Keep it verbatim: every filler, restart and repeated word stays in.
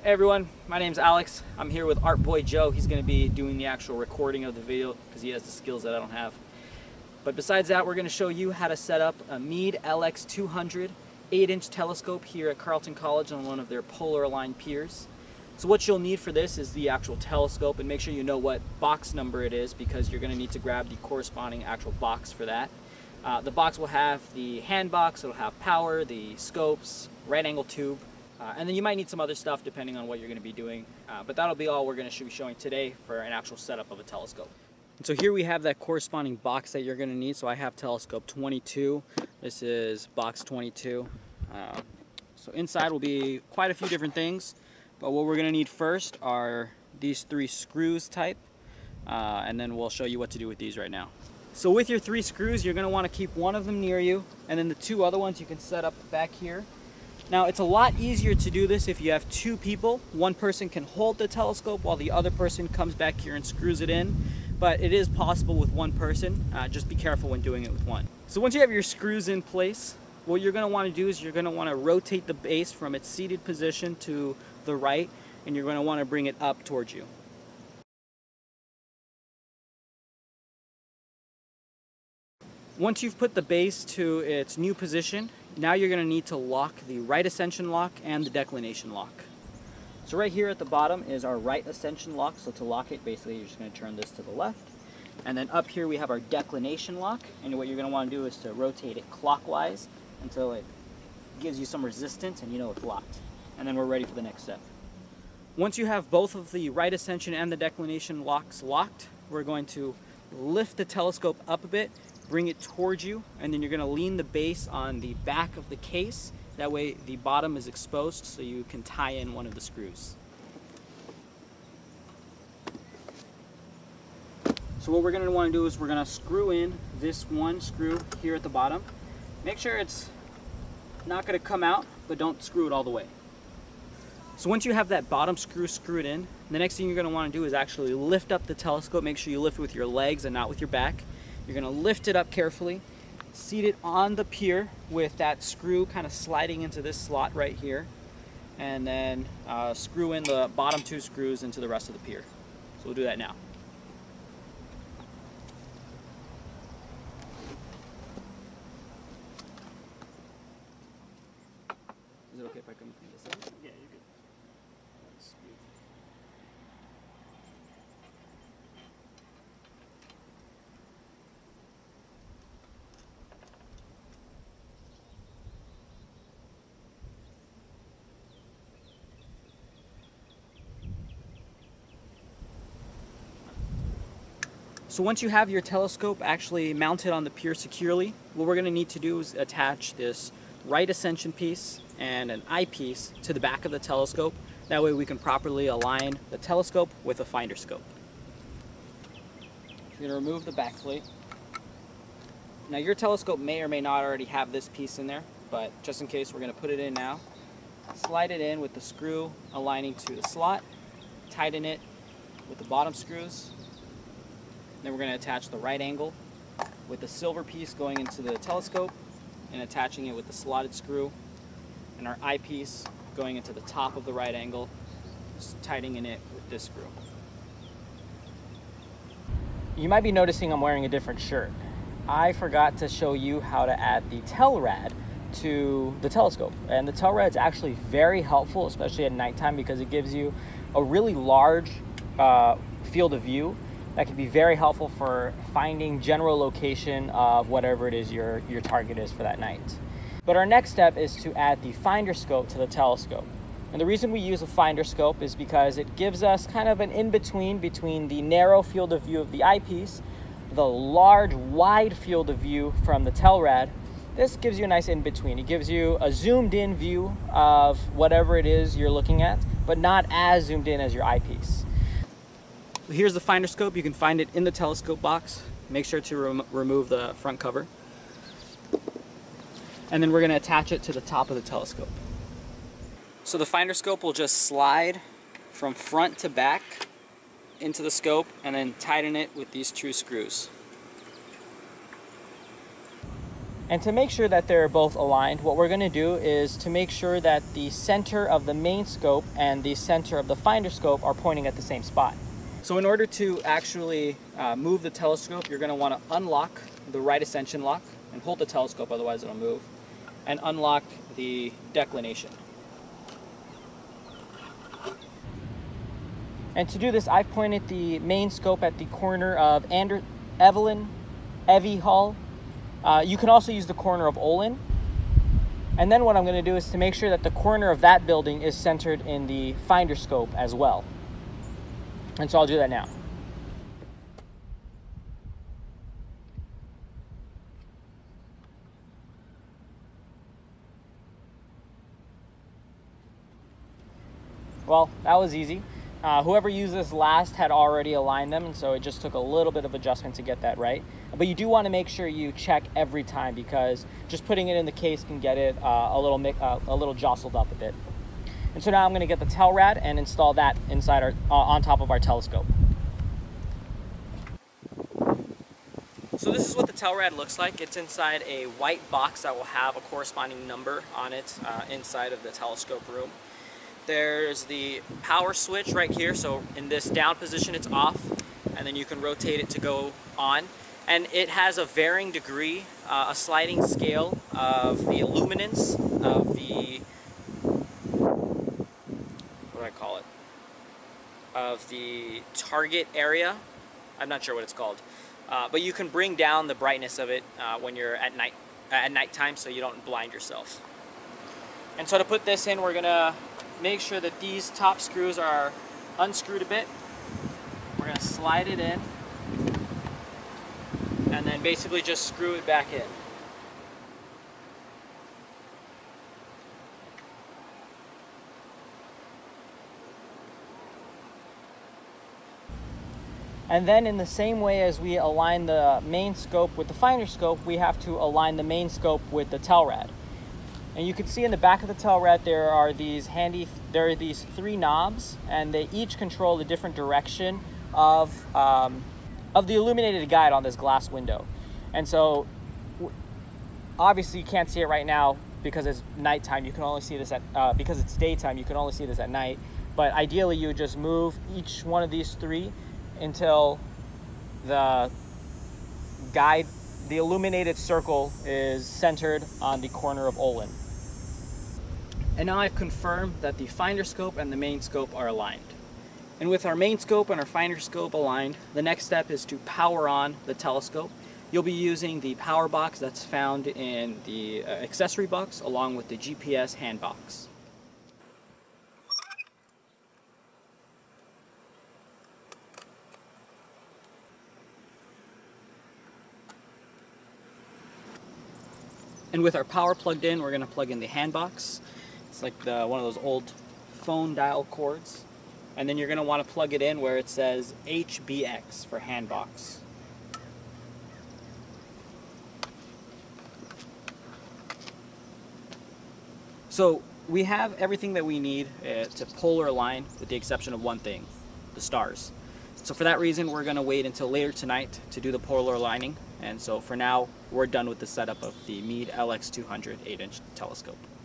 Hey everyone, my name's Alex. I'm here with Art Boy Joe. He's going to be doing the actual recording of the video because he has the skills that I don't have. But besides that, we're going to show you how to set up a Meade L X two hundred eight inch telescope here at Carleton College on one of their polar aligned piers. So what you'll need for this is the actual telescope, and make sure you know what box number it is because you're going to need to grab the corresponding actual box for that. Uh, the box will have the hand box, it'll have power, the scopes, right angle tube, uh, and then you might need some other stuff depending on what you're going to be doing. Uh, but that'll be all we're going to be showing today for an actual setup of a telescope. And so here we have that corresponding box that you're going to need. So I have telescope twenty-two. This is box twenty-two. Uh, so inside will be quite a few different things. But what we're going to need first are these three screws type. Uh, and then we'll show you what to do with these right now. So with your three screws, you're going to want to keep one of them near you, and then the two other ones you can set up back here. Now it's a lot easier to do this if you have two people. One person can hold the telescope while the other person comes back here and screws it in, but it is possible with one person. Uh, just be careful when doing it with one. So once you have your screws in place, what you're going to want to do is you're going to want to rotate the base from its seated position to the right, and you're going to want to bring it up towards you. Once you've put the base to its new position, now you're going to need to lock the right ascension lock and the declination lock. So right here at the bottom is our right ascension lock. So to lock it, basically you're just going to turn this to the left. And then up here we have our declination lock. And what you're going to want to do is to rotate it clockwise until it gives you some resistance and you know it's locked. And then we're ready for the next step. Once you have both of the right ascension and the declination locks locked, we're going to lift the telescope up a bit, bring it towards you, and then you're going to lean the base on the back of the case. That way the bottom is exposed so you can tie in one of the screws. So what we're going to want to do is we're going to screw in this one screw here at the bottom. Make sure it's not going to come out, but don't screw it all the way. So once you have that bottom screw screwed in, the next thing you're going to want to do is actually lift up the telescope. Make sure you lift with your legs and not with your back. You're going to lift it up carefully, seat it on the pier with that screw kind of sliding into this slot right here, and then uh, screw in the bottom two screws into the rest of the pier. So we'll do that now. Is it okay if I come from this side? Yeah, you're good. That's good. So once you have your telescope actually mounted on the pier securely, what we're going to need to do is attach this right ascension piece and an eyepiece to the back of the telescope. That way we can properly align the telescope with a finder scope. You're going to remove the back plate. Now your telescope may or may not already have this piece in there, but just in case, we're going to put it in now. Slide it in with the screw aligning to the slot, tighten it with the bottom screws. Then we're going to attach the right angle with the silver piece going into the telescope and attaching it with the slotted screw, and our eyepiece going into the top of the right angle, just tightening it with this screw. You might be noticing I'm wearing a different shirt. I forgot to show you how to add the tel rad to the telescope, and the tel rad is actually very helpful, especially at nighttime, because it gives you a really large uh, field of view that can be very helpful for finding general location of whatever it is your, your target is for that night. But our next step is to add the finder scope to the telescope. And the reason we use a finder scope is because it gives us kind of an in-between between the narrow field of view of the eyepiece, the large, wide field of view from the tel rad. This gives you a nice in-between. It gives you a zoomed-in view of whatever it is you're looking at, but not as zoomed in as your eyepiece. Here's the finder scope. You can find it in the telescope box. Make sure to rem remove the front cover. And then we're going to attach it to the top of the telescope. So the finder scope will just slide from front to back into the scope and then tighten it with these two screws. And to make sure that they're both aligned, what we're going to do is to make sure that the center of the main scope and the center of the finder scope are pointing at the same spot. So in order to actually uh, move the telescope, you're going to want to unlock the right ascension lock and hold the telescope, otherwise it'll move, and unlock the declination. And to do this, I've pointed the main scope at the corner of Ander Evelyn, Evie Hall. Uh, you can also use the corner of Olin. And then what I'm going to do is to make sure that the corner of that building is centered in the finder scope as well. And so I'll do that now. Well, that was easy. Uh, whoever used this last had already aligned them, and so it just took a little bit of adjustment to get that right. But you do want to make sure you check every time, because just putting it in the case can get it uh, a little uh, a little jostled up a bit. And so now I'm going to get the tel rad and install that inside our uh, on top of our telescope. So this is what the tel rad looks like. It's inside a white box that will have a corresponding number on it uh, inside of the telescope room. There's the power switch right here, so in this down position it's off, and then you can rotate it to go on. And it has a varying degree, uh, a sliding scale of the illuminance of the, what do I call it, of the target area. I'm not sure what it's called, uh, but you can bring down the brightness of it uh, when you're at night, at nighttime, so you don't blind yourself. And so to put this in, we're gonna make sure that these top screws are unscrewed a bit. We're going to slide it in and then basically just screw it back in. And then in the same way as we align the main scope with the finder scope, we have to align the main scope with the tel rad. And you can see in the back of the tel rad there are these handy, there are these three knobs, and they each control a different direction of, um, of the illuminated guide on this glass window. And so obviously you can't see it right now because it's nighttime. You can only see this at, uh, because it's daytime, you can only see this at night. But ideally you would just move each one of these three until the guide, the illuminated circle, is centered on the corner of Olin. And now I've confirmed that the finder scope and the main scope are aligned. And with our main scope and our finder scope aligned, the next step is to power on the telescope. You'll be using the power box that's found in the uh, accessory box along with the G P S hand box. And with our power plugged in, we're going to plug in the hand box. It's like the, one of those old phone dial cords. And then you're going to want to plug it in where it says H B X for hand box. So we have everything that we need uh, to polar align, with the exception of one thing, the stars. So for that reason, we're going to wait until later tonight to do the polar aligning. And so for now, we're done with the setup of the Meade L X two hundred eight inch telescope.